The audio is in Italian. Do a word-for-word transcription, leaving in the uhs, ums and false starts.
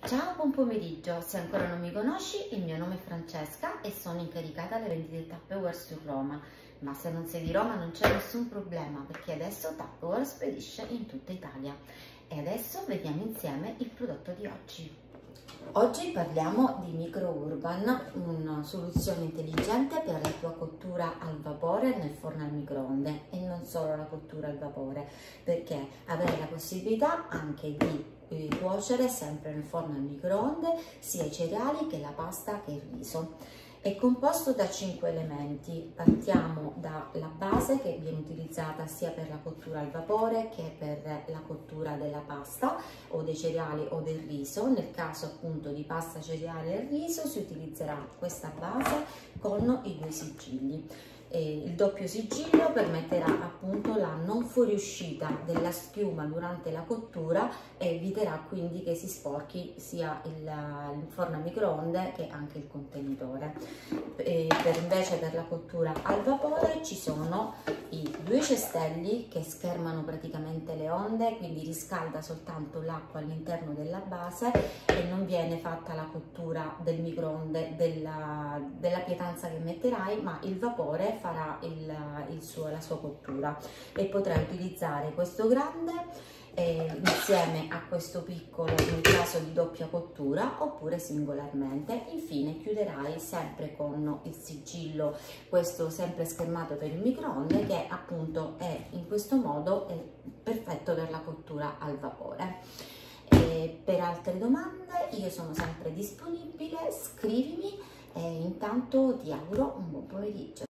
Ciao, buon pomeriggio. Se ancora non mi conosci, il mio nome è Francesca e sono incaricata alle vendite Tupperware su Roma. Ma se non sei di Roma non c'è nessun problema, perché adesso Tupperware spedisce in tutta Italia. E adesso vediamo insieme il prodotto di oggi. Oggi parliamo di Micro Urban, una soluzione intelligente per la tua cottura al vapore nel forno al microonde, e non solo la cottura al vapore, perché avrai la possibilità anche di eh, cuocere sempre nel forno al microonde sia i cereali che la pasta che il riso. È composto da cinque elementi. Partiamo dalla base, che viene utilizzata sia per la cottura al vapore che per la cottura della pasta o dei cereali o del riso. Nel caso appunto di pasta, cereali e riso si utilizzerà questa base con i due sigilli. E il doppio sigillo permetterà appunto la non fuoriuscita della schiuma durante la cottura e eviterà quindi che si sporchi sia il, il forno a microonde che anche il contenitore. E per invece per la cottura al vapore ci sono i due cestelli che schermano praticamente le onde, quindi riscalda soltanto l'acqua all'interno della base e non viene fatta la cottura del microonde della, della pietanza che metterai, ma il vapore farà il, il suo, la sua cottura. E potrai utilizzare questo grande eh, insieme a questo piccolo in caso di doppia cottura oppure singolarmente. Infine chiuderai sempre con il sigillo, questo sempre schermato per il microonde, che appunto è in questo modo è perfetto per la cottura al vapore. E per altre domande io sono sempre disponibile, scrivimi e intanto ti auguro un buon pomeriggio.